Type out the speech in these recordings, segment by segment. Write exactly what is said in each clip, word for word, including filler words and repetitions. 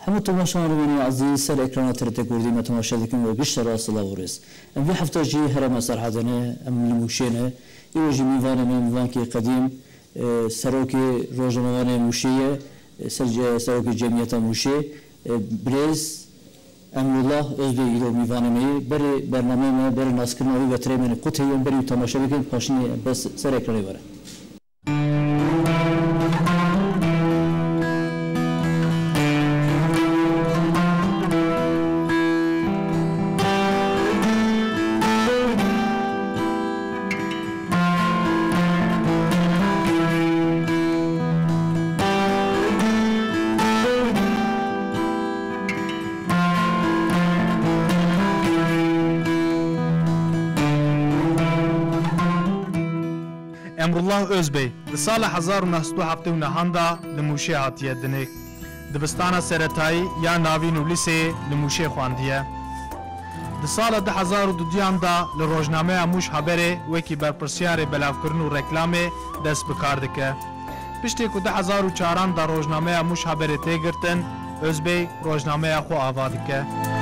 همه تماشاگر من عزیز سر اکران ترته کردی ما تماشا دکیم و بیشتر اصلا ورس. ام في هفته جي هرم سرحدنا ام لموشينا يوجي ميفان من ميفان كي قديم سروكي روجمان موشية سرج سروكي جمعية موشية بريز أمر الله أزدي إلى ميفان مي بري برنامج ما بري ناسكنا وي بتري من قطعي يوم بري تماشا بكين خشني بس سر اکران بره. امرالله özbey di sala hezar û neh sed û heftê û nehan da li Mûşê hatiye dinê. Dibistana seretayî ya navî nûlîsê li Mûşê xwandiye. Di sala di hezar û duyan da li rojnameya Mûş Haberê wekî berpirsyarê belavkirin û reklamê dest bi kar dike. Piştî ku di hezar û çaran da rojnameya Mûş Haberê tê girtin, Özbey rojnameya xwe ava dike.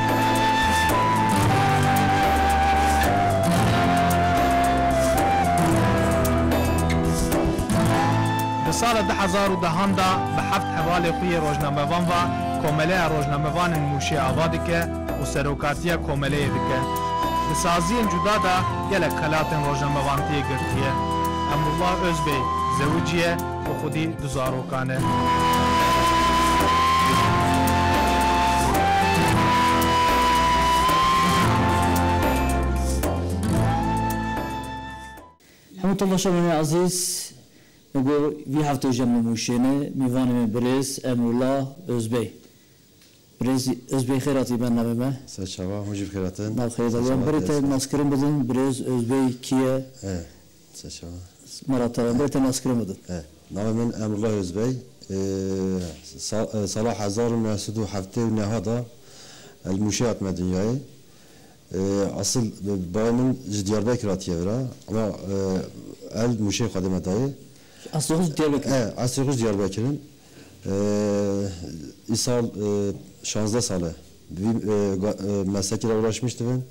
Di sala di hezar û dehan da bi heft hevalê xwe yê rojnamevan ve komeleya rojnamevanên Mûşê ava dike û serokatiya komeleyê dike. Di saziyên cuda da gelek xelatên rojnamevantiyê girtiye. Emrullah Özbey zewicî ye û xwedî du zarokan e. همه تماشاگر من عزیز نقول في هفته جمع موشينه ميفان من بريز أمر الله أزبي بريز أزبي خيراتي بنا بما سلام هجيب خيراتن نعم خيرات اليوم بريت ناسكرين بدن بريز أزبي كيا إيه سلام مرات بريت ناسكرين بدن إيه نعم من أمر الله أزبي صلاح هزار ونسدو هفته ونهادا المشيات مدنياي أصل بايمن جدياربكر راتيورا أما المشي خدمة داي Aslıkız Diyarbakır. Evet, Aslıkız Diyarbakır'ın İsal şanzda salı bir meslekle uğraşmıştı ben.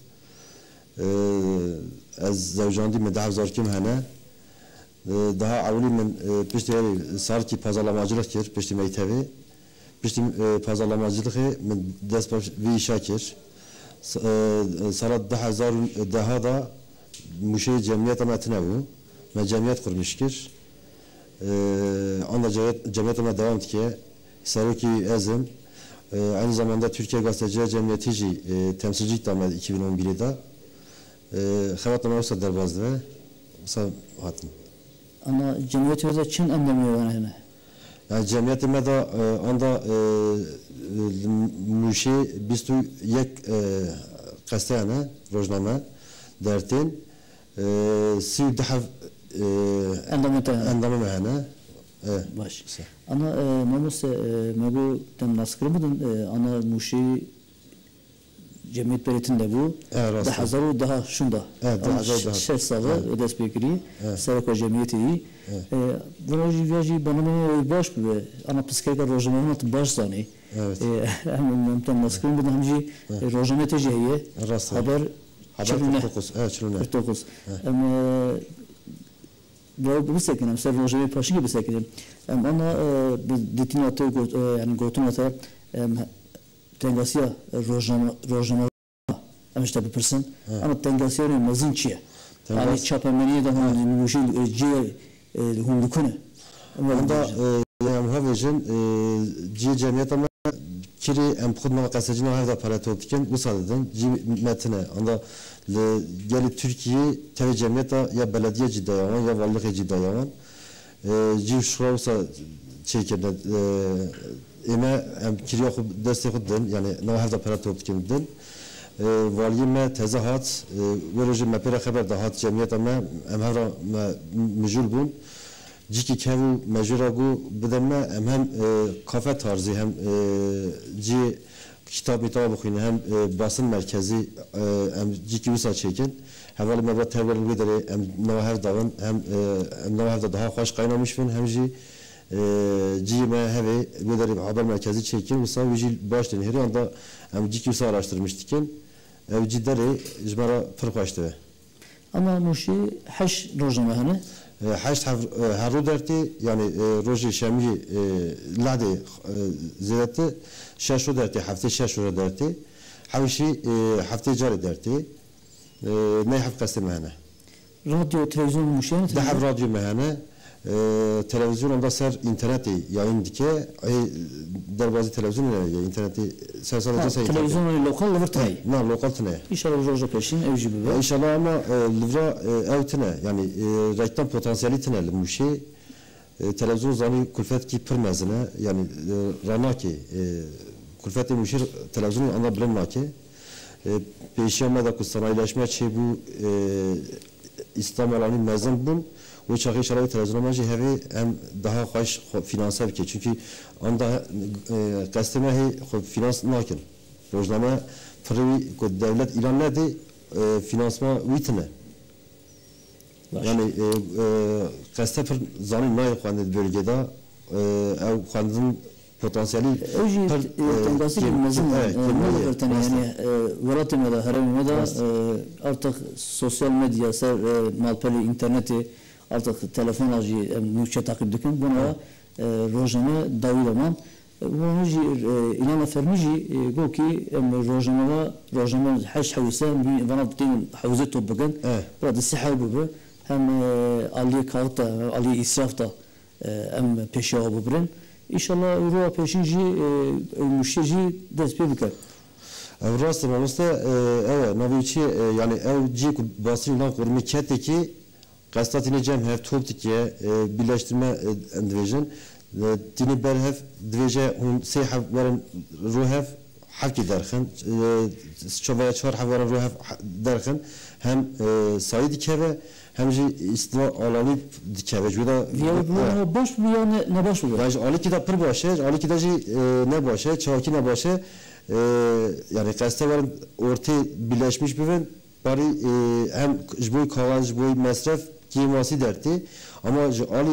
Az zavjandı medhav zarkim hene. Daha avli men pişti sarki pazarlamacılık kir, pişti meytevi. Pişti pazarlamacılık men dest bir şakir. Salat daha zar daha da müşe cemiyet ametnevu. Me cemiyet kurmuşkir. Anda cemiyetime devam etkiye Saruki Ezim aynı zamanda Türkiye Gazeteciler Cemiyeti temsilcilik damladı iki bin on bir'de xevatlama olsa derbazdı ve olsa hatım. Ana cemiyetimize Çin endemiyor bana yani. Yani cemiyetime de anda müşi bistu yek kasteyane rojname dertin siv dahav Endamete. Endamı mehane. Baş. Ana namus megu tem naskır mıdın ana muşi cemiyet beretinde bu. Da hazaru daha şunda. Evet, daha hazaru daha. Şer salı dest bekiri. Sarıko cemiyeti iyi. Vanoji viaji banama baş bu. Ana psikolojik rojnamet baş zani. Evet. Hem tem naskır mıdın hemci rojnamet cehiye. Haber haber dokuz. Evet, çılına. dokuz. Ama bu bir sekinim, sen rojname paşi gibi sekinim. Ama ditin atı yani gotun atı tengasiya rojname rojname ama işte bir person ama tengasiya ne mazinçiye. Yani çapameniye de hani bu şey ciğer hundukune. Ama da yani havacın ciğer cemiyet ama kiri em khudma qasajina havda paratoptiken usadan metne anda gelip Türkiye tev cemiyet ya belediye cidayavan ya vallahi cidayavan civ şurasa çekede eme em kiri xu destekudden yani no havda paratoptiken den valime tezahat veroje mepere haber dahat cemiyet ama em havra mecul bun Ciki kevu mecuragu bedemme hem hem kafe tarzı hem ci kitap kitabı okuyun hem basın merkezi hem ciki usa çekin havalı mebla tevlerli bedeli hem navaher davın hem navaher da daha hoş kaynamış fin hem ci cime hevi böyle haber merkezi çekin usa vici başlayın her anda em ciki usa araştırmıştık ev ciddi jmara fırkaştı. Ama muşi haş rojama hani حشت هرو درتی یعنی روزی شمی لعده زیادتی شش رو درتی هفته شش رو درتی حوشی هفته جاری درتی نه هفت قسم مهنه رادیو تلویزیون مuşi ده هفت رادیو مهنه تلویزیون onda ser interneti yayın dike در bazı televizyon ya interneti ser sadece sayı televizyon lokal livrtay ne lokal tane inşallah rojo peşin evci bu inşallah ama livra ev tane yani reklam potansiyeli tane muşi televizyon zani külfet ki pirmezine yani rana ki külfeti muşi televizyon anda bilinma ki peşiyama da sanayileşme çi bu İslam alanı mezun bun o çakı şarayı televizyona mecbur hevi hem daha hoş finansal ki çünkü anda kastime he finans nakin rojname fırı ko devlet ilanladı finansma vitne yani kaste fır zanı ne yapandı bölgede ev kandın potansiyeli öji tendası gibi mezun ne yani velatım da haram da artık sosyal medya ser malpeli interneti artık telefon acı müşe takip dükün buna rojame davidaman bunu ilana fermici go ki rojame rojame haş havisa bana bütün havuzet toplagan burada siha bu hem ali kağıtta ali israfta em peşa bu bren İnşallah ruha peşinci müşteri ders pê bike. Ev rast mamoste ev naviçi yani ev cik basınla kurmi keteki gazetini cem hev toptikiye birleştirme endivejin dini berhev dveje hun seyhav veren ruhev hakki derken çovaya çar havaren ruhev derken hem sayı dikeve hem ji istiva alanı dikeve juda ya bu boş bir ya ne ne boş bu yani ali ki da pır başı ali ki da ji ne başı çaki ne başı yani gazete var orta birleşmiş bir bari hem jboy kavaz jboy masraf kiması derti ama ali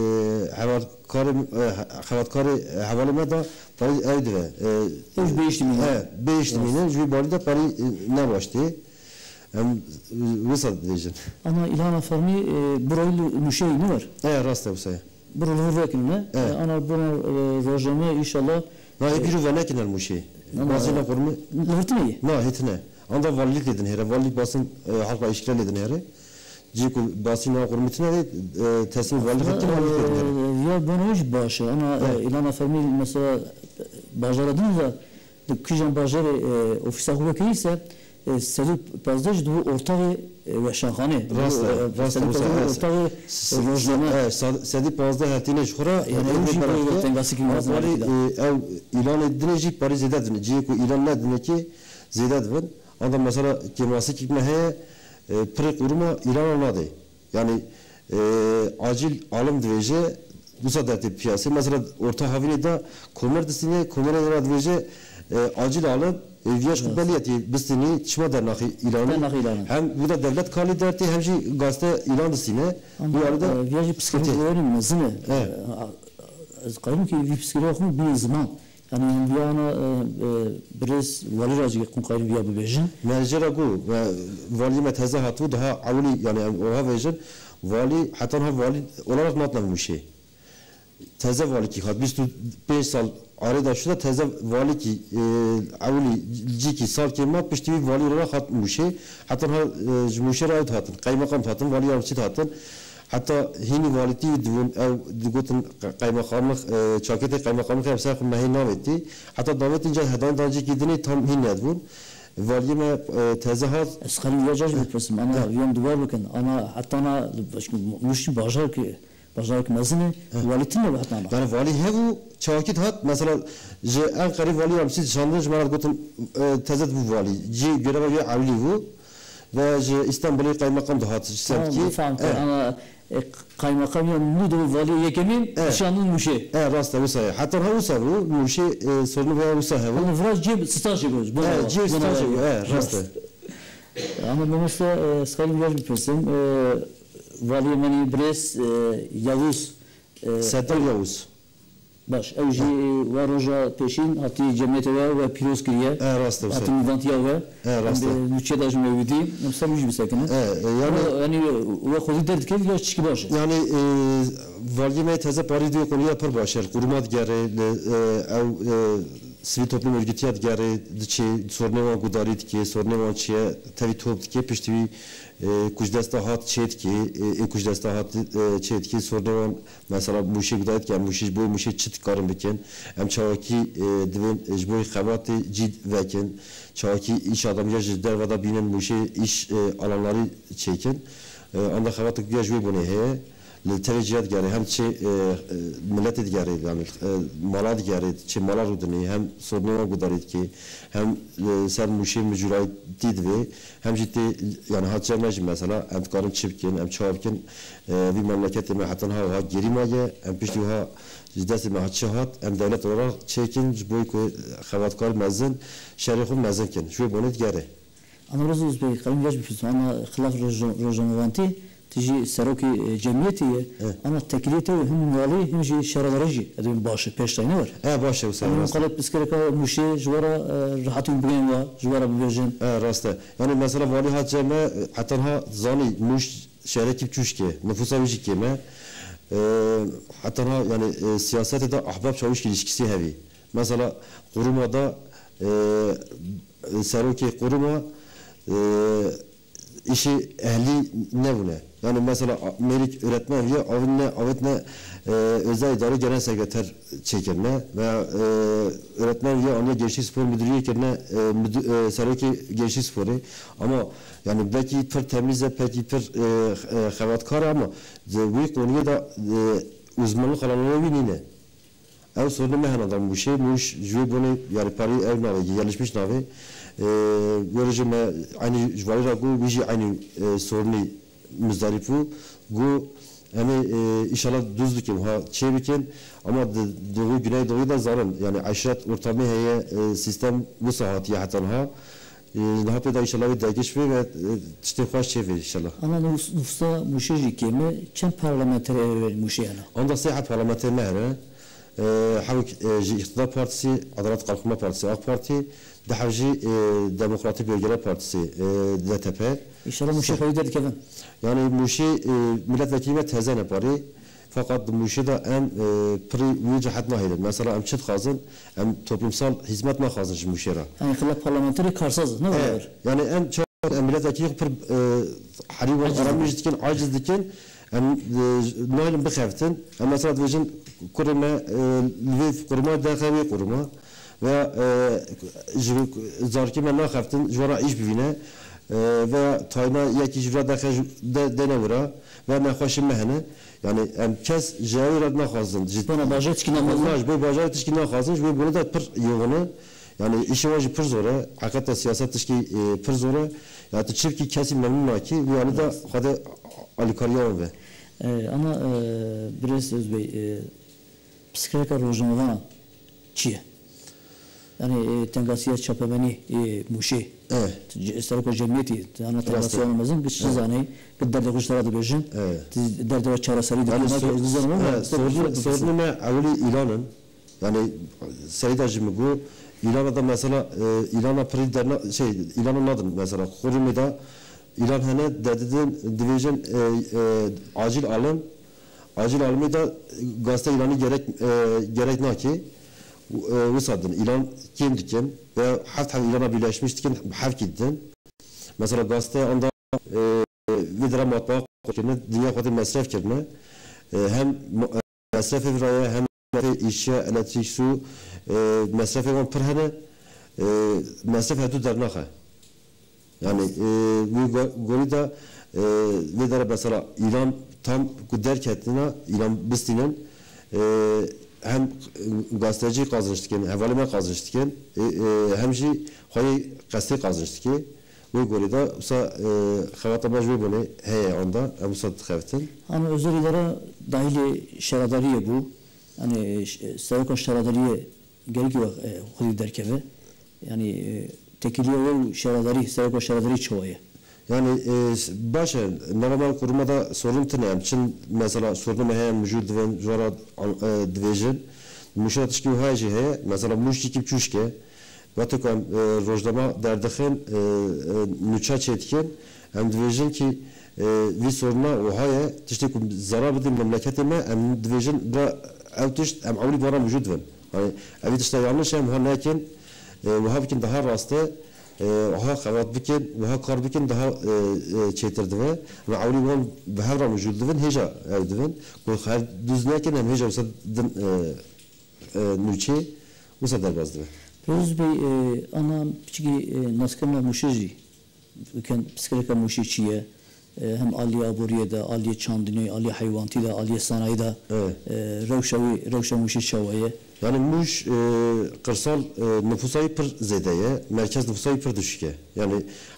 havatkar havatkar havalı da bari evde üç beş bin he beş bin jboy bari da bari ne baştı hem vusat diyeceğim. Ama ilana fermi burayı müşey ne var? Evet rastla bu sayı. Buralı vekil ne? Ana buna rojame inşallah. Na epiru venekin el müşey. Bazılar kurmu. Lırtmayı? Na hitine. Anda valilik dedin here. Valilik basın halka işgal dedin here. Ciku basın kurmitine de teslim valilik ettin valilik dedin here. Ya bana hiç başı. Ana ilana fermi mesela bajaradınız da kıjan bajarı ofisa huveki ise سری پازداش دو ارتاق وشانخانه راست راست ارتاق روزنامه سری پازده هتینه شخورا yani bu şey böyle tengası ki mazlum ev ilan edileceği Paris zedadın ciye ko ilan ne demek ki zedadın adam mesela keması kibne he pre kuruma ilan olmadı yani acil alım dveje bu sadete piyasa mesela orta havine da komerdisine komere dveje acil alım Viyaş kubbaliyeti bistini çima dernahi ilanı hem bu da devlet kali derti hem şey gazete ilan dısine bu arada viyaş psikoloji öğrenim mezine qaym ki vi psikoloji bir zaman yani viyana biraz vali racı kun qaym viya bu bejin mercera gu vali meteze hatu daha avli yani oha bejin vali hatta ha vali olarak matlamış şey teze vali ki hat biz beş sal arada şu da teze vali ki avli ciki sal ki mat pişti vali olarak hat muşe hatta ha muşer ayet hatın kaymakam hatın vali avçı hatın hatta hini valiti divun ev digotun kaymakamlık çakete kaymakamlık hepsi akım mehin nametti hatta davet ince hedan dancı gidini tam hin edvun valime teze hat eskhali yajaj bitpesim ana yom duvar bakın ana hatta ana muşi bajar ki Bajarak mezine valitin mi hatana? Yani vali hevu çakit hat mesela je en qarib vali var siz şandınız bana gotun tezet bu vali je göreve bir avli bu ve je İstanbul'u kaymakam da hat sevki. Ama kaymakam ya mudu vali yekemin şanın muşe. Evet rastla bu sayı. Hatta ha bu sayı muşe sorunu veya bu sayı. Onu biraz ceb staj yapıyoruz. Evet ceb staj yapıyoruz. Evet rastla. Ama mesela skalim biraz bir person vali mani bres Yavuz Seddar Yavuz. باش او جي وروجا بيشين هاتي جمعيته و بيروز كريه اه راست هاتي مفانتيا و اه راست نوتشي داج موجودي نفسه مش بسكنه اه يعني يعني و خودي درد كيف يا تشكي باش يعني والدي ما تهزا باري دي قوليا پر باشر قرمات گره او سوی توپلوم örgütiyat gare diçi soruneva gudarit ki soruneva çiye tabi top ki piştivi kujdesta hat çet ki e kujdesta hat çet ki soruneva mesela muşi gudarit ki muşi boy muşi çit karın biken em çavaki divin jboy xavati cid veken çavaki iş adam ya dervada binen muşi iş alanları çeken anda xavati ya jboy bunu he للترجيات جاري هم شيء ملت جاري يعني مالات جاري شيء مالات ودني هم صورنا قدرت كي هم سر مشي مجرای دید و هم جدی يعني هات جمعش مثلا هم کارن چیبکن هم چابکن وی مملکت ما حتی ها ها گری مایه هم پیشتی ها دست ما هات شهات هم دولت را چیکن جبوی که خواتکار مزن شریخو مزن کن شو بونید جاره. أنا رزوز بي قلم يجب في أنا خلاف روجانوانتي تجي سروكي جمعيتي أنا التكليته هم والي هم جي شرط رجي هذا باشه بيش تاني ور. آه باشه وسام. أنا قلت بسكرك مشي جوارا راحتهم بين وا جوارا ببيجن. آه راسته يعني مثلا والي هات جمع حتى ها زاني مش شركة بتشوشكي نفوسها ويجي كيما حتى ها يعني سياسات ده أحباب شاوش كيلشكسي هذي مثلا قرما ده سروكي قرما işi ehli ne bu ne? Yani mesela melik öğretmen ya avınne avıtne e, özel idare genel sekreter çekirne veya e, öğretmen ya ona gençlik spor müdürlüğü yerine e, müdür, e, sarıki gençlik sporu ama yani belki per temizle belki per xavatkar ama bu konuya da e, uzmanlık alanına binine. Ev sorunu mehanada bu şey muş jüve bunu yani pari ev navi yerleşmiş navi görece me aynı jvalira gu biji aynı sorunu müzdarifu gu yani inşallah düzdükim ha çeviken ama doğu güney doğu da zarın yani aşiret ortamı heye sistem bu saati hatta ha ne yapıyor inşallah bir dergiş ve işte hoş çevir inşallah. Ama nüfusa müşeci kime çem parlamenter müşeyana. Onda seyahat parlamenter mehre حاول اقتدار بارتسي عدالة قلقمة بارتسي أخ بارتي ده حاجي ديمقراطي بيرجرا بارتسي ده تبه إن شاء الله مشي خيدر كذا يعني مشي ملت وكيمة هزانة باري فقط مشي ده أم بري ويجه حد ما هيدا مثلا أم شد خازن أم توبلمسال حزمات ما خازنش مشيرة يعني خلاف برلمانتري كارساز نه يعني أم شد ملت وكيمة بر حريم أرامج دكين عاجز دكين أم نايلم بخافتن أم مثلا توجن kurma Lviv kurma daxili kurma ve zarki men naxaftin jwara iş bivine ve tayna yeki jwara daxil denevra ve naxoşim mehne yani em kes jawir naxazın cidden bajet ki namaz bu bajet ki naxazın bu bunu da pir yoğunu yani işi var pir zora hakikaten siyaset ki pir zora ya tçip ki kesim memnun ki yani da hadi alikariyan ve ama biraz Özbey psikolojik rojnava çiye yani tengasiye çapemeni muşi استرکو جمعیتی آن تلاصیل مزن بیش زنی که درد خوشتر دی بچن درد و چهار سالی دی نه sorunu ne evli İran'ın yani Seyda Cimbu İran'da da mesela İran'a priderna şey İran'ın adı mesela Kurumida İran hene dedin division acil alım acil alımı da gazete İran'ı gerek gerek ne ki وصادن إيران كم دكين وحفت حف إيران بيلاش دكين حف جدا مثلا قاسته عندها فيدرا مطبخ كنا الدنيا قد مصرف كنا هم مصرف في رأيه هم في إشياء التي سو مصرف من برهنة مصرف هدو درناخه يعني وقولي دا فيدرا مثلا إيران tam kuder kettina İran bistinen hem gazeteci kazanıştıkken, havalime kazanıştıkken, hem şey hayı gazete kazanıştıkken, bu göre de usa xavatamaj ve bunu heye onda, hem usa tıkaftin. Hani özel idare dahili şeradariye bu, hani sevkon şeradariye gerekiyor hudi derkeve, yani tekiliye ve şeradari, sevkon şeradari çoğuya. Yani e, başa normal kurmada sorun tınayım. Çin mesela sorun hem mevcut diven jara division müşahit ki hacı he mesela müşteki ki çuşke ve tukam rojdama derdixin nüça çetken hem division ki vi soruna o haya tişte kum zarar bidim memleketime hem division bra avtış hem avli bara mevcut diven. Hani evet işte yanlış hem ha lakin ve habikin daha rastı وها خبرت بکن وها کار بکن ده چیتر دوه و عولی وان به هر راه موجود دوون هجا دوون و خیر دوز نکن هم هجا وسط نوچه وسط در باز دوه. روز بی آن چیزی نسکن موشی کن پسکرک موشی چیه هم عالی آبوریه دا عالی چاندنی عالی حیوانتی دا عالی صنایع دا روشوی روش موشی شوایه. Yani muş e, kırsal e, nüfusayı pır zedeye, merkez nüfusayı pır düşüke. Yani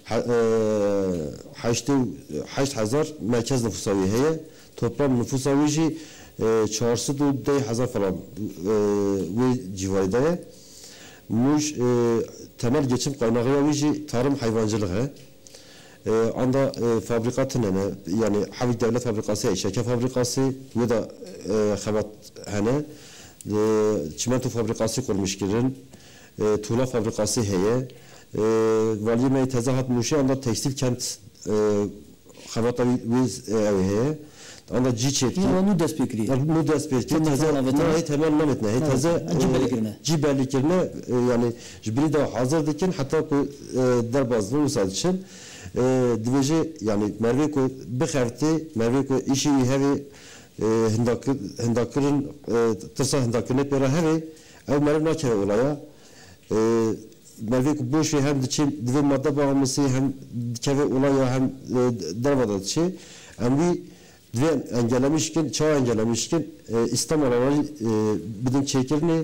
haşte haşt hazar merkez nüfusayı heye, toplam nüfusayıcı çarşı da hazar falan ve civarıdaya. Muş temel geçim kaynağı vici tarım hayvancılığı. Anda fabrikatın yani havik devlet fabrikası, şeker fabrikası ve da xabat hane. Çimento fabrikası kurmuş girin, tuğla fabrikası heye, valiye tezahat muşi anda tekstil kent xabata biz heye, anda ciçetki. Ya nu despekri. Nu despekri. Teze ne temel namet ne? Teze ciberlikirne yani jibri de hazır dikin hatta ku derbazlı usad için diveji yani merve ku bixerti merve ku işi hevi hindakır hindakırın tırsa hindakırın pera hevi ev merve nakere olaya merve ku boş hem diçin dive madde bağımlısı hem keve olaya hem dervada diçi hem bir dive engellemişkin çağ engellemişkin İslam araları bidin çekirini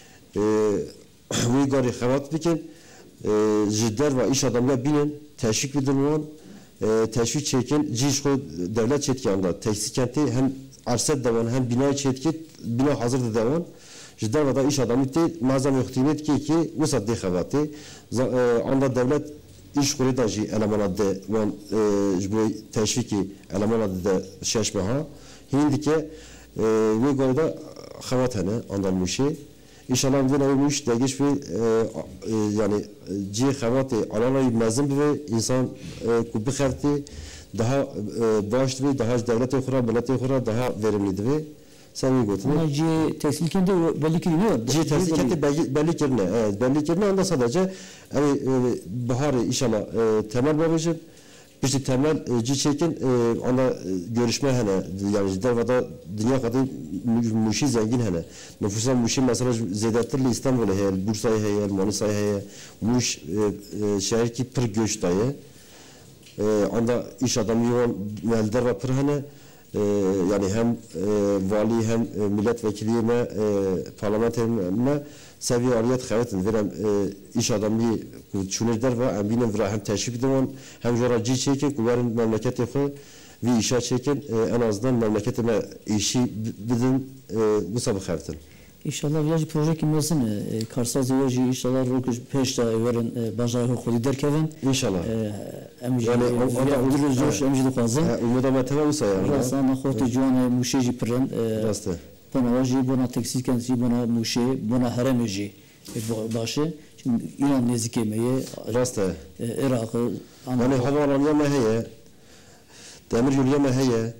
ve gari xavat bikin jidder ve iş adamlar binin teşvik bidin teşvik çekin cişko devlet çetkiyanda tekstil kenti hem arset devan hem bina çetki bina hazırdı devan jidder ve da iş adamı te malzeme yoktinet ki ki usat de xavati anda devlet iş kuri da ji elemana de van jbo teşviki elemana de şaşmaha hindike ve gari da xavat hane andan muşi İnşallah bu neymiş dergiş bir yani ci xavati alanayı mezun bir insan ku bixerti daha baş ve daha devlet okura millet okura daha verimli ve sen gotun. Ama ci tekstil kenti belli ki ne? Ci tekstil kenti belli ki ne? Evet belli ki ne anda sadece yani bahar inşallah temel babacığım işte temel ci çekin onda görüşme hani yani devada dünya kadar muşi zengin hani nüfusa muşi mesela zedatırlı İstanbul'u heyel Bursa'yı heyel Manisa'yı heyel muş şehir ki pır göç dayı onda iş adamı yoğun melder ve pır hani yani hem vali hem milletvekiliyime parlamentime seviye aliyet xavetin verem iş adamı çunejder ve em binem vera hem teşvik edin hem jora ci çekin kuvarın memleketi xo ve işe çekin en azından memleketime işi bidin bu sabah xavetin. İnşallah viyaj proje kimlesin Karsaz viyaj inşallah rokuş peşte verin bajarı xodi derkevin. İnşallah. Emji yani onda udur zoş emji dukazın. Umuda matema usa yani. Rasa na xoti juan muşeji pırın. Rasta. Bana vaji buna tekstil kenti buna muşe buna haremeji başı. Şimdi İran nezikemeyi. Rasta. Irak'ı. Yani havalanma meheye. Demir yolu meheye.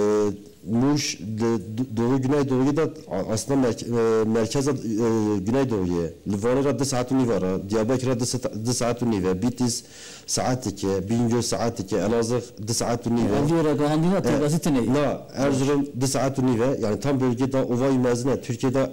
Muş doğu güneydoğu'yu da aslında merkeze güneydoğu'ya. Livan'a da saatun nivara, Diyarbakır'a da saatun niva, Bitlis saatike, Bingöl saatike, Elazığ da saatun niva. Aliyora gahandina tabasite ne? Na, Erzurum da saatun niva. Yani tam bölgede ovayı mezine, Türkiye'de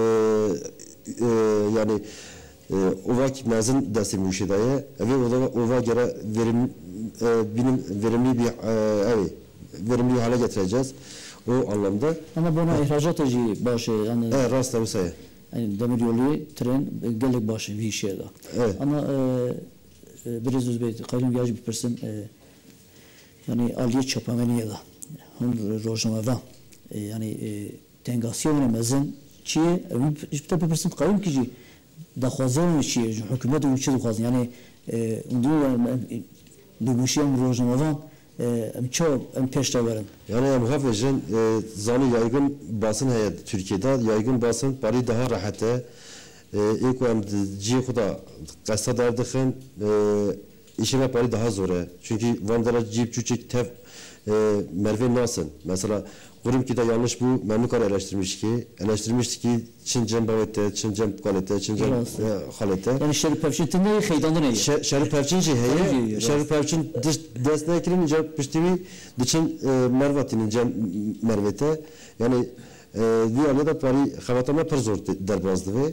yani ovak mezin desti müşidaya ve ova göre verim benim verimli bir evet verimli hale getireceğiz o anlamda. Ama buna ihracat edici başı yani. Evet rastla bu sayı. Yani demir yolu, tren, gelek başı bir şey da. Evet. Ama biraz uzbeyt, kayrım viyaj bir person yani aliye çapameniye da. Hun rojnameva yani tengasyon mezin çiğ işte bir person kayrım kici daxwazan çiğ hükümet ülke daxwazan yani undu لموشيم روجنوان ام ço em peşte verin. Yani em hafızın zanı yaygın basın hayat Türkiye'de yaygın basın bari daha rahatı. İlk em ciğer kuda kasta derdikin işime bari daha zor. Çünkü vandara cip çuçuk tev Merve nasıl? Mesela kurum ki de yanlış bu memnukar eleştirmiş ki eleştirmişti ki Çin cem bavette, Çin cem kalite, Çin cem halete. Yani Şerif Pevçin'in ne xeydandı ne? Şerif Pevçin şey heye. Şerif Pevçin desne kirin cevap piştiği Çin Mervat'ın cem Mervete. Yani bir arada pari xavatama per zor derbazdı ve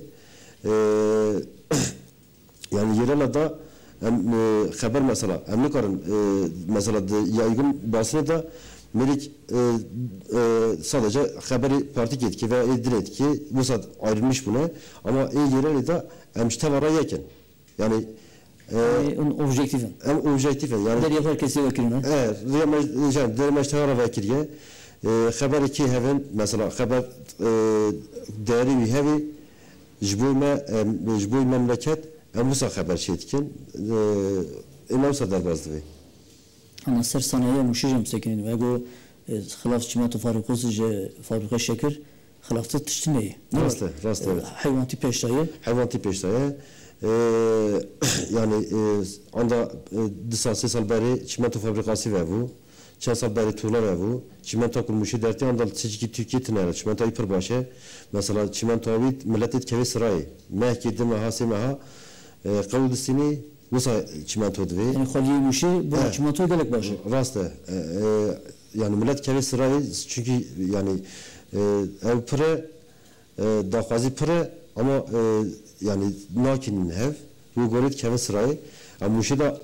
yani yerelerde haber mesela emnikarın mesela yaygın basını da Melik e, e, sadece haberi parti etki ve edin etki bu saat ayrılmış buna ama e yerel de emşte var yakin yani en objektifin en objektifin yani der yapar kesi vekilin evet yani der meşte var vekiliye haber ki heven mesela haber değeri bir hevi jbulma jbul memleket em bu saat haber şey etkin en olsa derbazdı ve أنا سر صناعية مشجع مسكين وأقول خلاف جماعة فاروق وزج فاروق الشكر خلاف تشتنيه. راسته راسته. حيوانتي بيشتاية. حيوانتي بيشتاية. يعني عندها دساسة سالباري جماعة فابريقاسي وابو. چند سال برای طولا رو چیمنتا کل مشی درتی آن سیچکی ترکیه تنهره چیمنتا ایپر باشه مثلا چیمنتا وید ملتت که سرای نه کی دم ها سه ماه قول دستینی وسا çimento dve. Yani xaliye muşi bu çimento gelek başı. Rastı. Yani millet kevi sırayı çünkü yani ev pire dağazı pire ama yani nakinin ev bu gorit kevi sırayı ama muşi da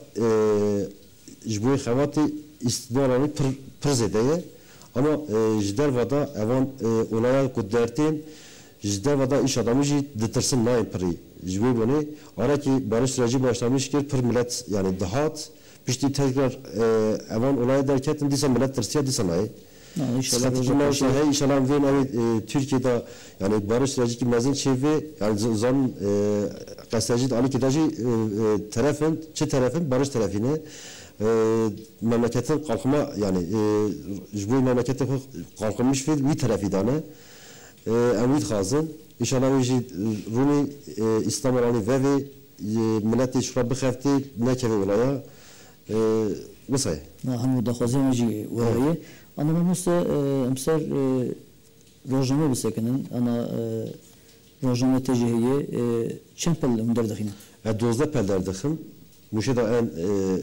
jboy xavati istidarani pir pir zedeye ama jder vada evan olaya kuddertin jder vada iş adamı jid detirsin naim piri. Jibwe beni ara ki barış süreci başlamış ki pır millet yani dahat pişti tekrar evan olay derken disa millet tırsiya disa nay. İnşallah inşallah ve yani Türkiye'de yani barış süreci ki mezun çevre yani zan gazeteci Ali Kidaji tarafın çi tarafın barış tarafını memleketin kalkma yani jibwe memleketin kalkınmış ve bir tarafı dana emit hazın. İnşallah veci Rumi İstanbul'ani ve ve milleti şurada bıxefti ne keve olaya mesai. Hamu da xazim veci veri. Ana mesela emser rojname bisekinin ana rojname tejihiye çempel müderdixine. Dozda pelderdikim. Muşe da en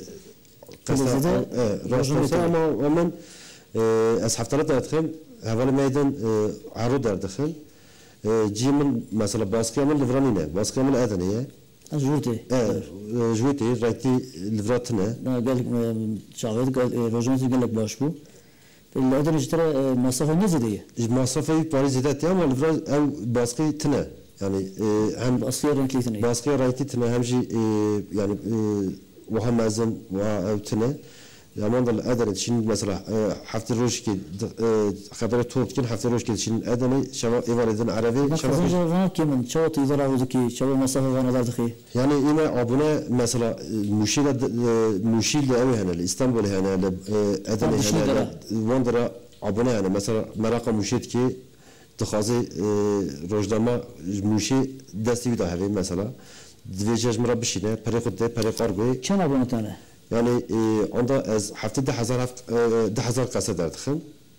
kasa rojname ama aman az haftalar derdikim. Havale meydan aro derdikim. جيمن مثلا باسكامل لفرانينا باسكامل أدنية جوتي آه جوتي رايتي لفراتنا لا قال لك شاغل قال روجانتي قال لك باش بو الأدنى ترى مسافة نزدية مسافة باريس زادت يوم لفرا أو باسكي تنا يعني هم باسكي رايتي تنا باسكي رايتي تنا هم شيء يعني وهم مازن وأو تنا zaman da adana şimdi mesela hafta roş ki habere topkin hafta roş ki şimdi adana şava evar eden Arabi şava şava kimin çavut idara oldu ki çava mesafe vanalardı ki yani yine abone mesela müşile müşile evi hani İstanbul hani adana hani Wondera abone hani mesela meraka müşit ki tıxazı rojdama müşi desteği de hani mesela dvecaj murabişine pere xudde pere qargoy çan abone tane يعني عند از هفته ده هزار هفت ده هزار قصه دارتخن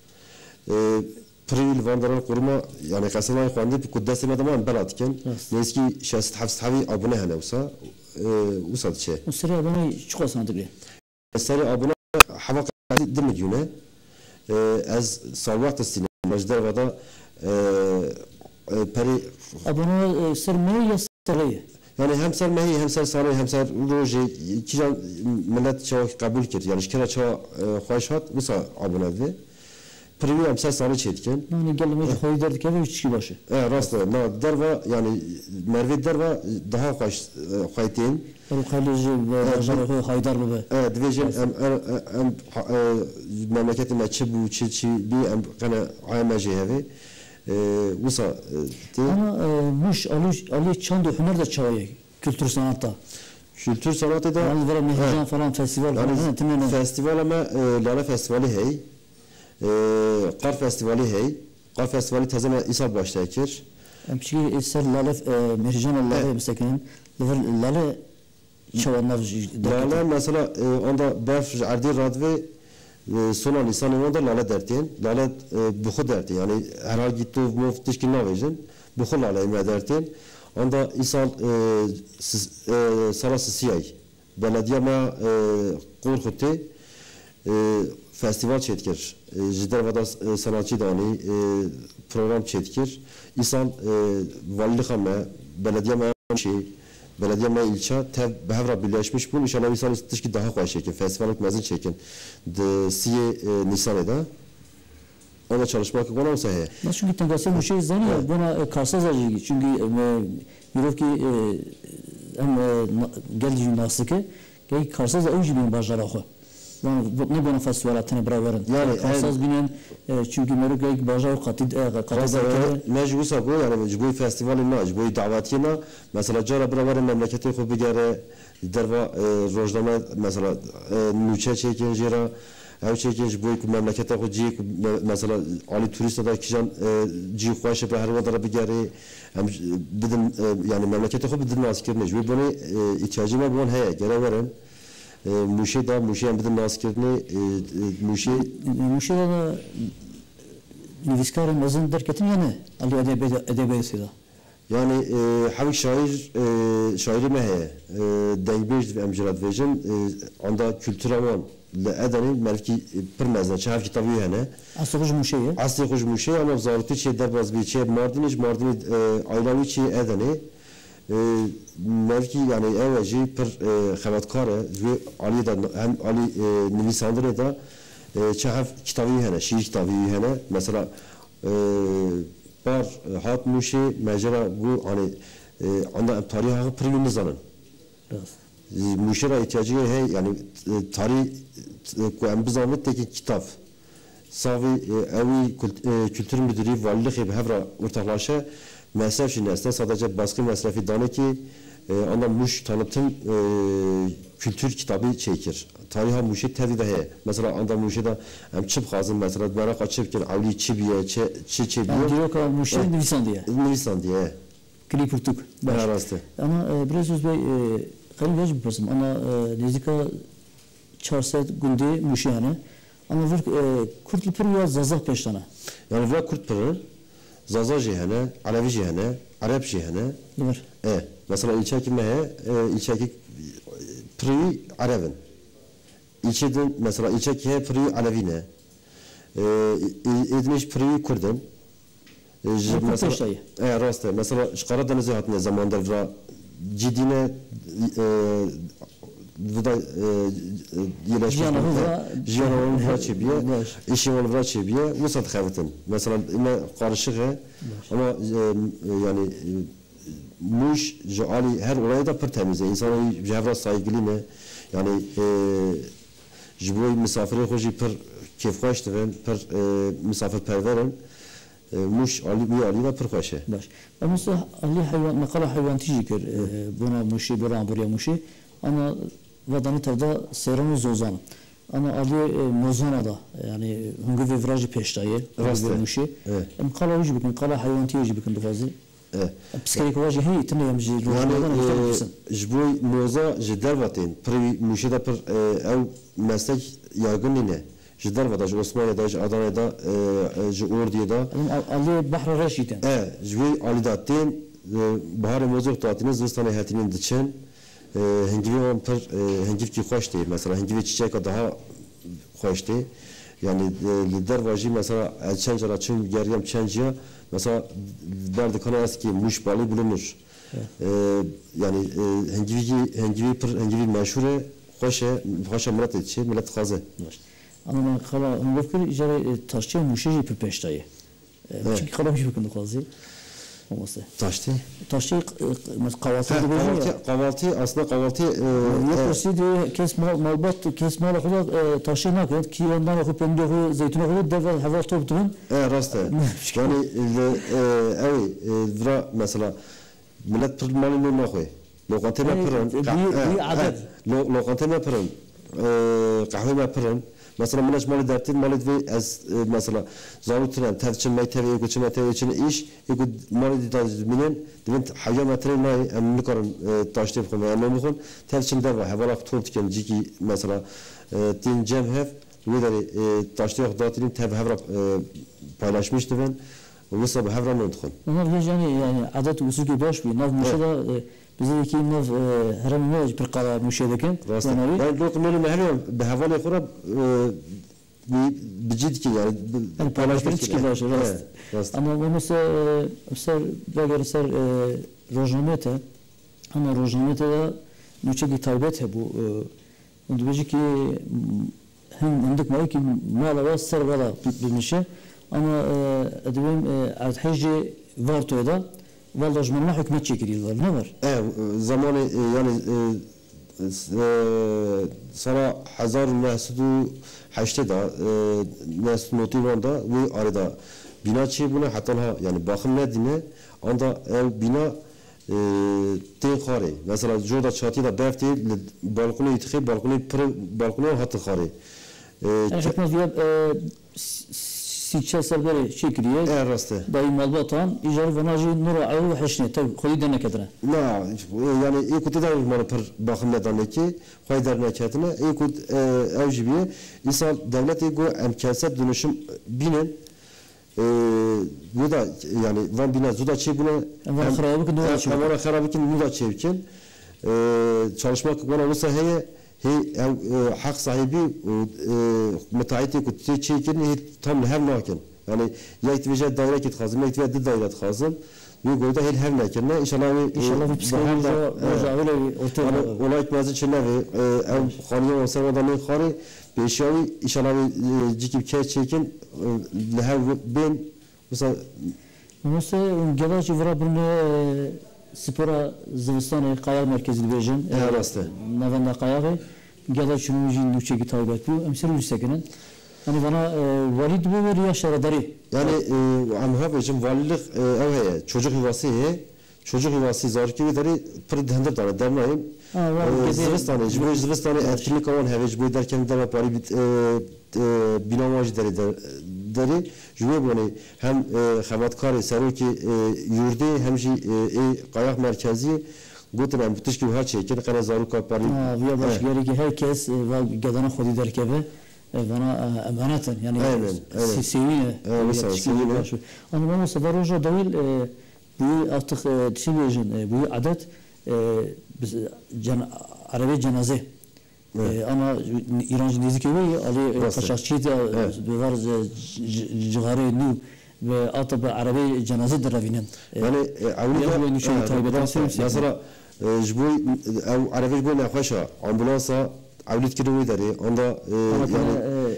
پریل واندران قرما يعني قصه لا يخواندي بقداس ما دمان بلاد كان نسكي شاست حفص حبي ابونه هنا وسا وصل شيء السري ابونه شو قصه تقول السري ابونه حبق دم مليونه از صوات السنه مجدر ودا بري ابونه سرمي يسريه yani hem ser mehi hem ser sanayi hem ser roji kijan millet çağı kabul kir yani şkera çağı hoşhat usa abonedi privi hem ser sanayi çetken yani gelme hoy derdik ev üç kişi başı e rastla na derva yani merve derva daha hoş hoytin ruhalici ve rajara haydar bu e division em em memleketin maçı bu çiçi bir em kana aymaji hevi ama muş Ali Ali çandı hüner de çağıyor kültür sanatta kültür sanatı da Yani böyle mehracan falan festival falan. yani Tümene. festival ama e, Lale Festivali hey. E, Kar Festivali hey. Kar Festivali tezeme İsa başlayakir. Emçi eser lale mehracan lale mesela. Lever lale çavanlar. Lale mesela e, onda berf ardi radve sona lisanı onda lale dertin. Lale e, buxu dertin. Yani herhangi gitti muf tişkin navejin. Buxu lale ime dertin. Onda İsal sarası siyay. Belediye ma Korkut'te festival çetkir. Jidervada sanatçı dani program çetkir. İsal valilik ama belediye ma şey belediye ma ilçe tev behevra birleşmiş bu. İnşallah İsal istişki daha kolay çekin. Festivalık mezun çekin. De siye Nisan'da. Ona çalışmak konamsa he. Nasıl çünkü tangasya bu şey zannediyor. Buna karsaz acı. Çünkü Yürüf ki hem geldi nasıke ki karsaz da önce bir başlar oku. Yani ne bana festivalatını bırakırın. Yani karsaz binen çünkü meruk ilk başlar katid katid. Mecbur sakın yani mecbur festivali ne mecbur davetiyna mesela cara bırakırın memleketi kubi gere derva rojdama mesela nüçe çekin jira. Ev çekinç bu memlekete ko cik mesela ali turist da kijan cik xoş be her vadara bigari hem dedim yani memlekete ko dedim askerine bu bunu ihtiyacı var bunun he gere veren muşe da muşe hem dedim askerine muşe muşe da Nivskar mazın derketin yani Ali edebiyat edebiyatı da yani havik şair şairi mehe dengbej ve emcirat vejin anda kültür aman لأدني مالكي برمزنا شاف كتابي هنا أصل خوش مشية أصل خوش مشية أنا بزارتي شيء درباز بيشيء ماردنيش ماردني عائلوي شيء أدني مالكي يعني أول شيء بر خبرت كاره جو علي دا هم علي نويساندري دا شاف كتابي هنا شيء كتابي هنا مثلا بار هات مشي مجرى جو يعني عندنا تاريخ بريون نزانن müşera ihtiyacı hey yani tarih ku bizamette kitap savi evi kültür müdürü valilik gibi hevra ortaklaşa mesaf şineste sadece baskı mesrafi dane ki onda muş tanıtım kültür kitabı çekir. Tariha muşe tevide he. Mesela anda muşe da hem çıp kazın mesela merak açıp ki avli çibiye çe çi çibiye. Diyor ki muşe Nisan diye. Nisan diye. Klipurtuk. Ama biraz Bey Kali vej bipasım ama nezika çarset günde müşahane ama vur Kurtlu Pır ya zazah peştana. Yani vur Kurt Pır, zazah jihane, Alevi jihane, Arap jihane. Var. E mesela ilçe kime he? İlçeki Pırı Arap'ın. İlçeden mesela ilçe ki Pırı Alevine. Edmiş Pırı Kurdun. Mesela e rastı. Mesela Karadeniz'e hatne zamanda vura cidine vda yerleşmiş. Jiyanavın vra çebiye, işimin vra çebiye, musat xavitin. Mesela ime karışık ama yani muş ali her olaya da pır temiz. İnsanı cevra saygılı ne? Yani jiboy misafiri hoji pır keyfhoş tıven, pır misafirperverin. مش علي بي علي لا برخاشه باش مثلا اللي حيوان نقل حيوان تيجي كر بنا مشي برا بريا مشي انا وداني تبدا سيرم زوزان انا علي موزانا da yani hungu ve vrajı peştayı muşi em qala وجه بكن قala حيوان تيجي بكن دفازي psikolojik olarak hey tane yamcı yani jboy moza jdervatin pri muşi da per ev meslek yaygın ne جدار ودا عثمانية دا أدانة دا جوردية دا على بحر رشيدة. إيه جوي على داتين بحر موزق تعطينا زوستانة هاتين دتشن هنجيبي من بر هنجيب كي خوشتي مثلا هنجيبي تشيك daha خوشتي yani lider vaji mesela çencara çün geriyem çenciya mesela derdi kanayas ki muş balı bulunur. Yani hengivi hengivi per hengivi meşhure خوشه خوشه مرات چی ملت خازه اما خلا مفکر اجاره تاشچه موشی پی پشتایی چی خلا میشه بکنه خازی olması. Taştı. Taştı kahvaltı gibi kahvaltı, kahvaltı aslında kahvaltı yapısı diye kes mal malbat kes mal kadar taşı ne kadar ki ondan okup pendoğu zeytin okup devel hava toptuğun. Evet rastı. Yani evi vra mesela millet pırmalını ne koy. لوقانتي ما برن بي عدد لوقانتي ما برن قهوه ما برن مثلا منش مال درتين مال في از مثلا زاروترن تفچن ما تبي يكو چما تبي چن ايش يكو مال دي تاز منين دبنت حاجه ما تري ما ام نكرن تاشتي بخون اما بخون تفچن ده هوالا توت كن جيكي مثلا تين جم هف وداري تاشتي خداتين تب هفرا paylaşmıştı ben. Bu sabah havran unuttum. Onlar yani yani adet usulü baş bir nav müşahede bizdeki nav herhangi bir bir kara müşahedeken. Ben lokmalı mehrum behavale khura bicid ki yani paylaşmak için rast. Ama mesela mesela böyle ser rojnamete ama rojnamete de nüçeki taybet bu. Onu diyecek ki hem عندك ما يمكن ما لا وصل ولا بالمشي أنا أدوم أتحجي فارتو ده والله جمال ما حكمت شكري الله نور. إيه زماني يعني صار حزار ناسدو حشته ده ناس نوتيوان ده وأردا بنا شيء بنا حتى لها يعني باخم ندينه عنده بنا تين خاري مثلا جودا شاتي ده بفتي بالكوني يتخي بالكوني بر بالكوني هات خاري. Yani hepimiz diyor سيتشا سربري شكريه ايه راسته دايم البطان يجرب فناجي نور عيو وحشني طيب خذي دنا كدره لا يعني اي كنت دايما مال بر باخنا دانكي خوي درنا كاتنا اي كنت اوجبيه يسال دولت يقول ام كاسب dönüşüm binin bu da yani van bina zuda çebine ama xarabı ki duvar çebine ama xarabı ki duvar çebken çalışmak bana olsa heye هي حق صاحبي ومتعيتي كنت تشيكن هي تم هم لكن يعني يكتفي الدائره كي تخازم يكتفي الدائره تخازم يقول ده هي هم لكن ان شاء الله ان شاء الله في بسكوت رجعوا ولا يتمازن شنو او خانيه وسوى ضمن خاري بيشاوي ان شاء الله جيكي كير تشيكن لها بين مثلا مثلا جلاش فرا بن Spora Zıvistan'ı Kaya Merkezi Division. Evet rastı. Navanda Kaya gelen şunun için ki tabi bu emsal üstekinin. Hani bana valid bu bir yaşlara dari. Yani amha bejim valilik evheye çocuk yuvası he çocuk yuvası zarki bir dari pridhendir tane dermayım. Zıvistan'ı bu Zıvistan'ı etkinlik olan hevej bu derken de pari binamaj dari dari jüve bunu hem xevatkar seruki yurdi hem ji kayak merkezi gutun bitiş gibi her şey ki kana zaruka pari. Ya baş geri ki herkes val gadana xodi derkebe bana emaneten yani sesiyine seviyine. Ama bana sabaroja davil bu artık düşünüyorum bu adet biz Arabi cenaze. Ee, ama İrancı dizi gibi Ali Kaşakçı da var cigare nu ve atıp Arabi cenaze derevinin. Yani avluda nişan taybeden mesela jbu Arabi jbu nafşa ambulansa avlut kiri deri onda yani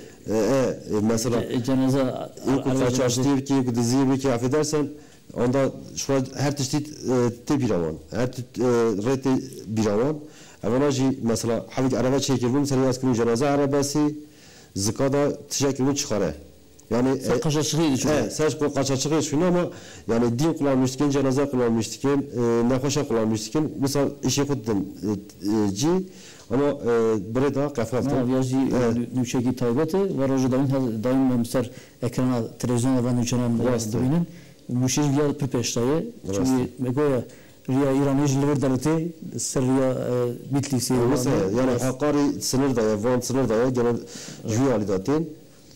mesela cenaze Kaşakçı ki bu dizi ki affedersen onda şu her tişti te biravan her rete biravan Evvelaci mesela havik araba çekildi mesela yazkın cenaze arabası zikada teşekkürünü çıkarı. Yani kaçaçığı için. Evet, sadece bu kaçaçığı için ama yani din kullanmıştıkken cenaze kullanmıştıkken nefeşe kullanmıştıkken mesela işe kutdun ci ama burada kafaftı. Ya yazı nüşeki taybeti var o zaman daim mesela ekrana televizyona van uçanan rastlayın. Müşej gel peştayı. Çünkü megoya Riya İran'ı jilver devleti Sırya Bitlisi. Yani Hakkari sınır daya, Van sınır daya genel jüye alidatin.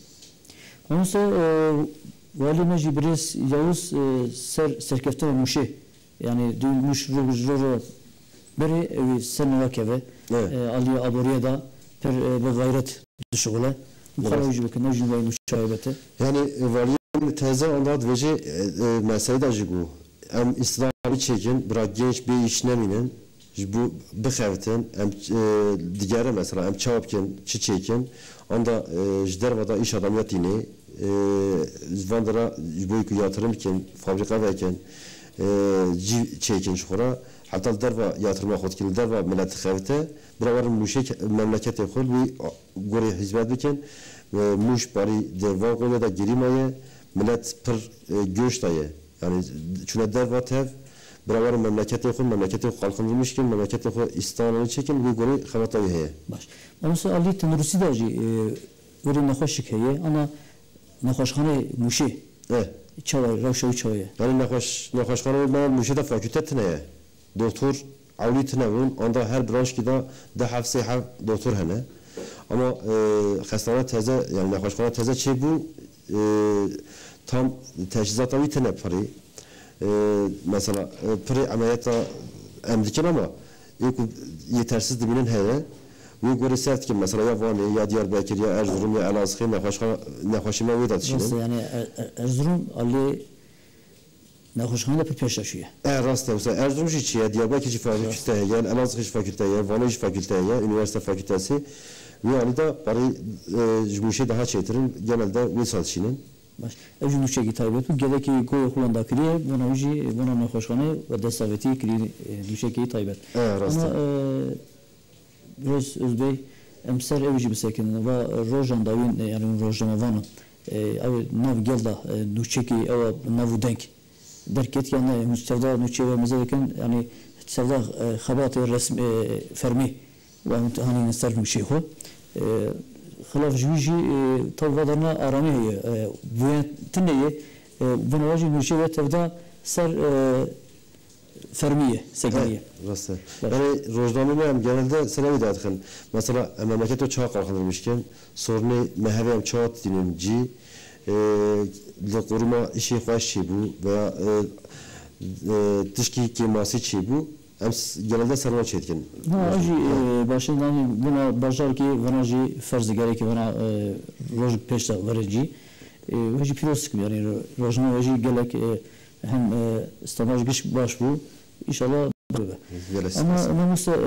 Onsa vali mecburiz Yavuz ser serkefte müşe yani duymuş ruh beri sene vakebe Ali Aboriya da per be gayret düşüğüle. Muharracı bakın ne cümle müşahebeti. Yani vali teze onda vece mesele de jigu. Em İslam'ı çekin, bırak genç bir iş neminin, bu bıxevtin, em digere mesela, em çavapken, çi çekin, onda jdervada iş adamiyatini, vandara bu yatırımken, fabrika verken, civ çekin şura, hatta derva yatırma xodkin, derva millet xevte, buraların müşek memlekete xol, bir gore hizmet biken, muş bari derva konuya da girimaya, millet pır göç dayı. Yani çünkü dervat ev براور memleketi xo memleketi xo kalkındırmışken memleketi xo İstanbul'u çekin bu göre xavatayı heye. Baş. Ama Ali Tenrusi da ji öyle nahoşik heye ama nahoşhane muşi. Evet. Çavay, ravşavi çavay. Yani nahoş nahoşhane ben muşida fakültetine ye. Doktor avlitine vun anda her branş ki da da hafse hav doktor hene. Ama hastane teze yani nahoşhane teze çe bu tam teşhizat avlitine pari. Mesela pre ameliyata emdikin ama yetersiz dibinin heye. Ve göre sert ki mesela ya Van'ı ya Diyarbakır ya Erzurum ya Elazığ ne hoşka ne hoşuma vedat şimdi. Nasıl yani Erzurum Ali ne hoşuna da peş yaşıyor. E rast olsa Erzurum şiçiye Diyarbakır fakülteye ya Elazığ fakülteye Van fakülteye üniversite fakültesi ve yani da bari jmuşe daha çetirin genelde misal şinin. Baş. Evcin uçe gitabı tu geleki goy kullandı kriye buna uji buna ne hoşana ve desaveti kri düşe ki taybet. E rast. Ama Roz Özbey emser evci bisekin ve rojan davin yani rojama vanı ev nav gelda nuçeki ev navu denk derket yani müstevda nuçe ve mezarken yani sevda xabatı resmi fermi ve hani nasar nuçe ho خلاف جوجي توضرنا أرامي بوين تنية بنواجه مشيبة تبدأ سر fermiye, sekariye. Rastı. Yani rojdamı hem genelde senevi dağıtın. Mesela memleket o çağ kalkınırmışken sorunu mehevem çağ dinimci le koruma işi hoş bu veya dışki keması çi bu hem genelde sarma çetkin. Ha, aji başından buna başlar ki bana ji farz gerek bana roj peşte verici. Ve piros gibi yani rojna ve gerek hem stamaj güç baş bu. İnşallah böyle. Ama mesela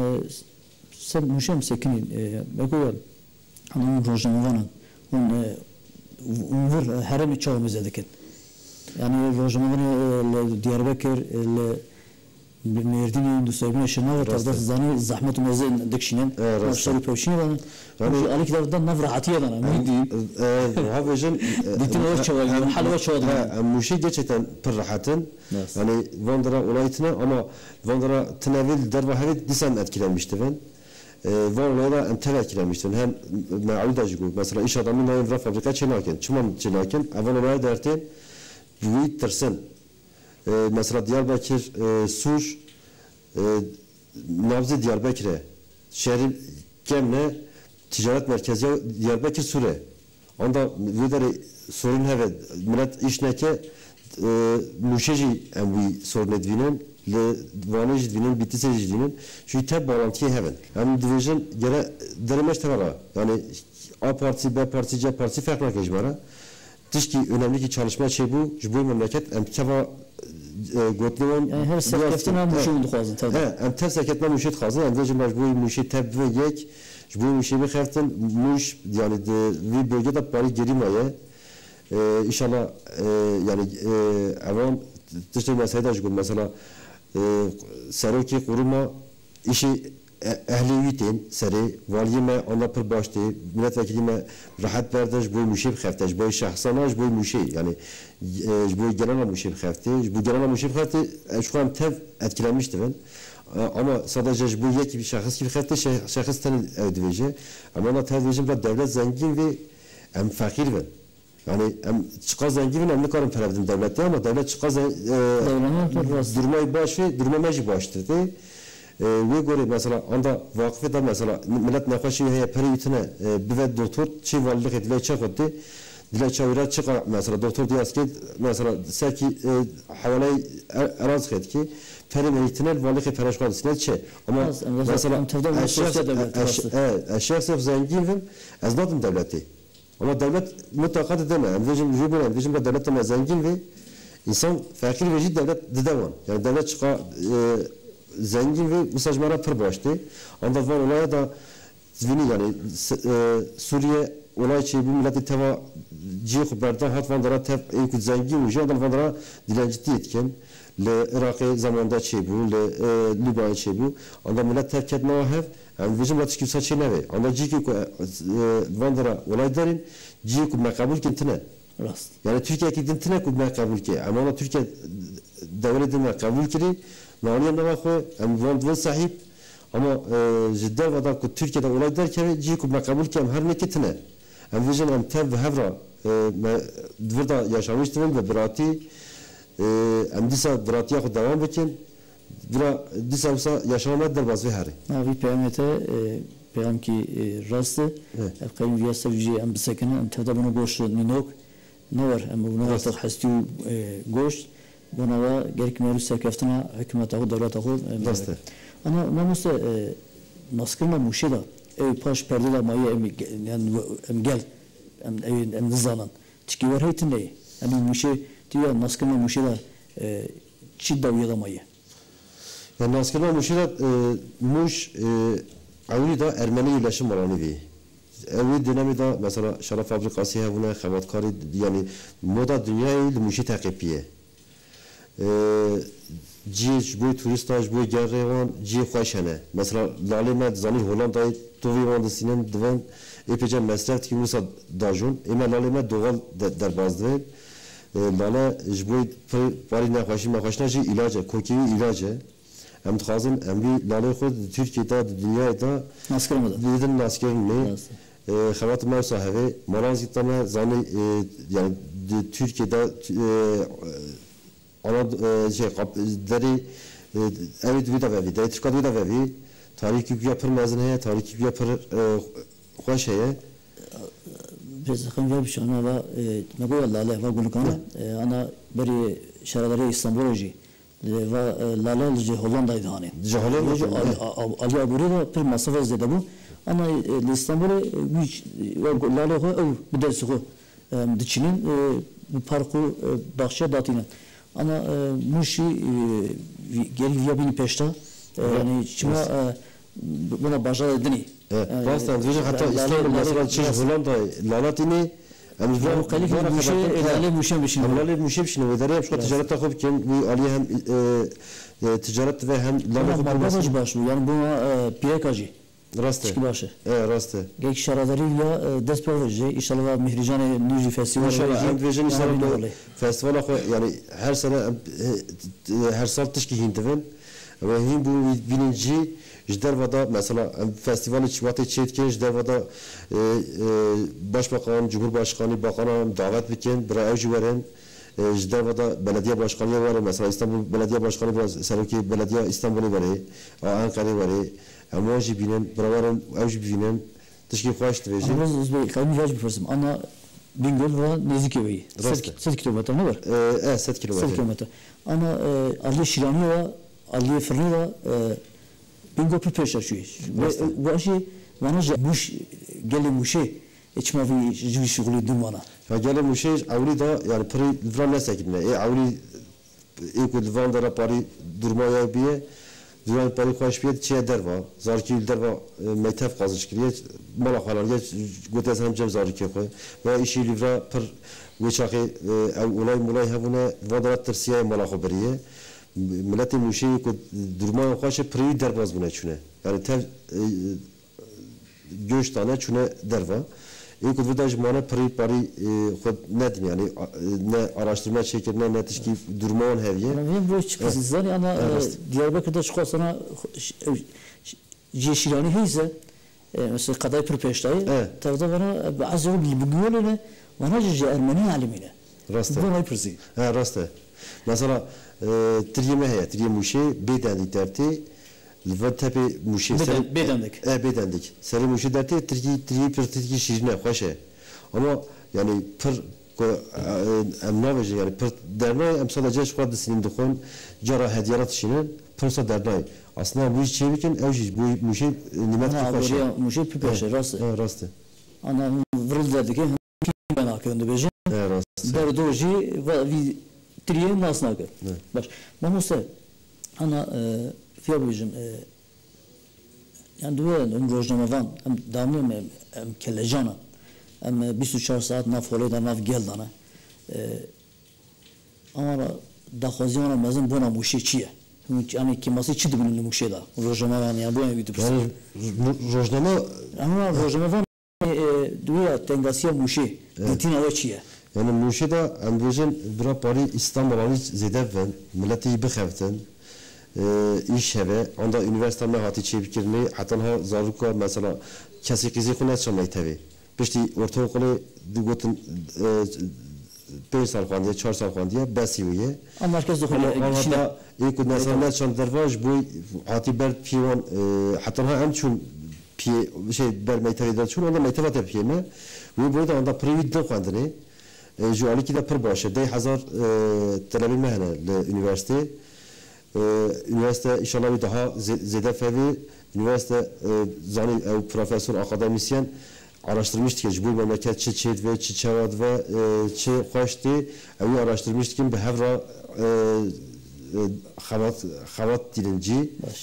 sen müşem sekinin bakıyor. Onun rojna vanan. On umur harem çağımız ediken. Yani rojna vanan Diyarbakır Merdini Dusayma şuna ve tarzda zani zahmet umazın dikşinin. Başları pevşini bana. Yani aliklerden navrahatiye bana. Midi. Ha vejin. Ditin o çaval. Halva çaval. Ha müşi gerçekten pırrahatın. Yani Vandara olaytına ama Vandara tınavil dervahavi disem etkilenmişti ben. Van olayda entel etkilenmişti. Hem meali da jigu. Mesela iş adamı nayvra fabrika çelaken, çumam çelaken, evvel olaya dertin, büyük tırsın. Mesela Diyarbakır, Sur, Nabzı Diyarbakır'e, şehrin Kemne, ticaret merkezi Diyarbakır Sur'e. Onda vidari sorun heve, millet işneke, müşeci emvi sorun edvinin, le vanı cidvinin, bitise cidvinin, şu tab bağlantıyı heven. Hem division gene denemeş tevara. Yani A partisi, B partisi, C partisi farklı kejmara. Dışki önemli ki çalışma şey bu, bu memleket emkava gotlivan yani her sekreftine müşe oldu xazın tabii. He, em tev sekretme müşe xazın, em de bu müşe teb ve yek, bu müşe bir xeftin müş yani de bir bölgede pari geri maye. İnşallah yani avam dışta mesela da mesela seroki kuruma işi ehliyetin seri valiyeme ona per baştı milletvekilime rahat verdiş bu müşe xeftiş bu şahsana bu müşe yani bu genel müşe xefti bu genel müşe xefti şu an tev etkilenmişti ben ama sadece bu yeki bir şahıs gibi xefti şahıs tane ödeveci ama ona tev diyeceğim da devlet zengin ve hem fakir ben yani hem çıkar zengin hem ne kadar perevdim devlette ama devlet çıkar durmayı baş ve durmamacı baştırdı. Ve göre mesela anda vakıfı da mesela millet nakaşı heye periyitine bir doktor çi varlık edile çakıttı. Dile çavira çıka mesela doktor diyaz ki mesela serki havalay araz et ki periyitine varlık peraş kadısına çe. Ama mesela eşya sef zenginim eznadım devleti. Ama devlet mutlaka da deme. Emvecim jubun emvecim de devlet ama zengin ve insan fakir ve ciddi devlet dedevan. Yani devlet çıka zengin ve mesajlara pır baştı. Anda var olaya da zvini yani Suriye olay çi bu milleti teva ciğ kuberden hat vandara tev enkut zengin ucu adam vandara dilenciti etken le Irak'ı zamanda çi bu le Libya'yı çi bu anda millet terk etme hev yani bizim latış kimse çi neve anda ciğ ki vandara olay derin ciğ ku mekabul kintine yani Türkiye ki dintine ku mekabul ki ama ona Türkiye devletin ve kabul kiri naliye ne vakı em vand ve sahip ama ciddi vada ku Türkiye'de olay derken ci ku kabul kem her ne kitne em vijin em tev ve hevra dvrda yaşamıştım ve birati em disa biratiya ku devam bikin bira disa usa yaşamadı derbaz ve her. Navi peyamete peyam ki rastı. Kayın viyasa viji em bisakine em tevda bunu goş ninok ne var em bunu var tahsiyu goş buna da gerek meru serkeftına hükümete o devlete o. Rastı. Ama namusa naskırma muşida ev paş perdela mayı em yani em gel em em em zanan çıkı var heytin ne em muşe diyor naskırma muşida çidda uyalamayı. Yani naskırma muşida muş avli da Ermeni yerleşim oranı vi. Evli dönemi de mesela şarap fabrikası havuna xevatkari yani moda dünyayı muşi takipiye. Ci bu turistaj bu gerrevan ci xoşane. Mesela lalemet zanir Hollanda'yı tovi vandasının divan epeyce mesref ki musa dajun. Ema lalemet doğal derbazdı. Lale jboy pari ne xoşi me xoşna ji ilacı, kokiyi ilacı. Hem tkazın hem bir lale xod Türkiye'de dünyada Naskırmadı. Bildim naskerin ne? Xevat me sahibi Marazgit'te zani yani Türkiye'de ana şey deri evet bir de vevi, de Türkiye'de bir de vevi. Tarihi yapır mezuneye, tarihi yapır hoş şeye. Biz hem bir şey ana va ne koyar lale va gulukana ana beri şaraları İstanbul'u va lale lije Hollanda'ydı hani. Hollanda. Ali Aburi da bir mesafe zede bu. Ana İstanbul'u güç ve lale ho ev bir dersi ho. Diçinin bu parku bahçe datine. Ana muşi geri viyabini peşta yani çima buna başa edini. Bastan diyor hatta İstanbul mesela çiş Hollanda lalatini hem bu kalif muşi lale muşi bir şey. Lale muşi bir şey ve derya şu ticaret takip ki bu Ali hem ticaret ve hem lale marbaz başı yani buna piyakacı. Rastı. Çıkı başı. Evet rastı. Geç şaralarıyla despevrece inşallah Mihrican Nüji Festivali. İnşallah Mihrican inşallah festival yani her sene her saat tışki hinteven ve hin bu birinci Jdervada mesela festivali çivatı çetken Jdervada Başbakan, Cumhurbaşkanı, Bakanı davet biken bir evci veren Jdervada belediye başkanı var mesela İstanbul Belediye Başkanı var Seruki Belediye İstanbul'u var Ankara'yı var ama jî bînin birawaran ew jî bînin tişkî xweş dibêje. Ama ez bê qeymî vaj bipirsim. Ana Bingöl ve Neziköy'ü. Sed kilometre ne var? Evet, sed kilometre. Sed kilometre. Ana Ali Şirani ve Ali Fırını da Bingöl bir peşa şu iş. Ve aşı bana muş gele muşe içmavi jüvi şughuli dumana. Ya gele muşe avli da yani pırı livran ne sekine. E avli ilk livran da rapari durmaya biye. Duran pari xoş biyet çiğ derva, zarki derva meytef kazış kiriye, mala halar geç gotes hem cem zarki koy ve işi livra per veçaki olay mulay havune vadarat tersiye mala haberiye milleti muşi ko durma xoş pri derbaz buna çune yani tev göç tane çune derva İlk vidaj mana pri pari xod nedim yani ne araştırma çekir ne netişki durman heviye. Ben bu çıkıyoruz yani ama Diyarbakır'da çıkarsa Ceşirani heyse mesela Kaday Pürpeştayı tavda bana az önce bilmiyor ne bana Ceşir Ermeni alimine. Rastı. Bu ne pırsi? Ha rastı. Mesela triyeme heye triyem uşe bedendi derti Livat tepe muşi bedendik. E bedendik. Seri muşi derti Türkiye Türkiye pir Türkiye şirine hoşe. Ama yani pir em navece yani pir dernay em sadece şu kadar sinin dukun cara hediyarat şinin pirsa dernay. Aslında bu iş çevikin evci bu muşi nimet ki hoşe. Muşi pipeşe rastı. Rastı. Ana vril derdik ben akında beje. Rastı. Derdoji ve triye nasıl akı. Baş. Manusa ana fiyat bizim yani duvarın ön rojnamadan hem damlım hem kelejana hem yirmi üç saat nafole da nav gel dana ama da xoziyana mezun buna muşi çiye yani kimasi çidi bunun muşi da rojnamadan yani bu ne bir yani rojnama ama rojnamadan duvar tengasiya muşi ditin ava çiye Yani muşe da endişen bira pari İstanbul ali zede ven milleti bixeftin iş heve anda üniversitede hati çevikirni hatta ha zaruka mesela kesi kizi kunet şamay tabi pişti ortaokulu digotin beş sal xandiye çar sal xandiye besiye Ama merkez ama dokulu orada ilk mesela çan dervaj bu hati ber pivan hatta ha em çun pi şey ber meyteviden çun onda meyteva tepiyeme bu burada onda privat de xandine جوالي كده پر باشه ده هزار طلبه مهنه للüniversite üniversite inşallah bir daha zede fevi üniversite zani ev profesör akademisyen araştırmıştık ki bu memleket çi çet ve çi çavad ve çi hoşti evi araştırmıştık ki behevra xavat xavat dilinci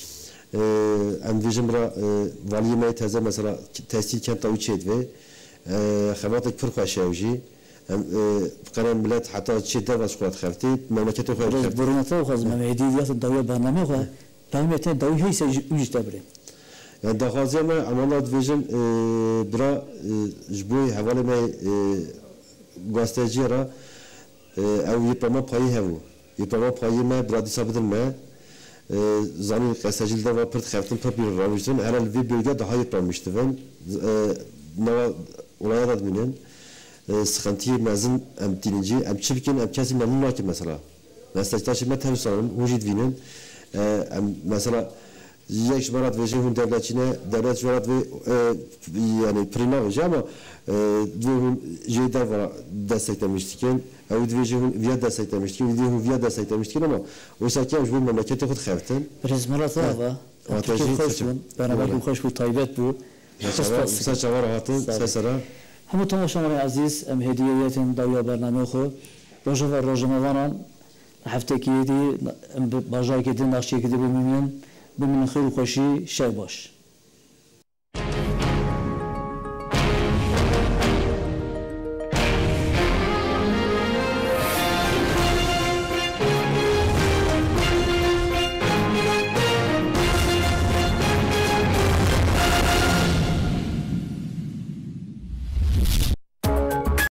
em bira valime teze mesela testil kent avi çet ve xavatek پر خوشیوجی قرن ملت حتی چه درس خود خفتی مملکت خود خفتی برونتا و خواهد ممهدی دیات داوی برنامه خواه برنامه داوی هایی سه اوجی تبره yani دخوازی ما امانات ویژن برا جبوی حوالی ما گاستجی را او یپرما پایی هوا یپرما پایی ما برادی سابدن ما زانی قاستجیل دا و پرت خفتن پر bir راویشتن هر الوی bölge daha yıpranmıştı ben nova olaya da minen sıkıntıyı mezun em dininci em çirkin em kesin memnun nakim mesela meslektaşım ben temiz sanırım ucid vinin em mesela یک شمارت ویژه هم دولتچینه دولت شمارت و yani prima ویژه ama دوم جیدا و desteklemiştiken او ویژه هم ویا desteklemiştiken ویژه هم ویا desteklemiştiken ama oysa ki bu memleketi خود خفتن برزمرات هوا Türkiye hoş bu beraber bu hoş bu taybet bu mesela çavar hatı sesara همو تماشامان عزیز ام هدیه‌یاتن داویا برنامه خو روزا و روزمران هفته کی دی باجای کی دی نقشه کی دی ببینیم ببینیم خیلی خوشی شب باش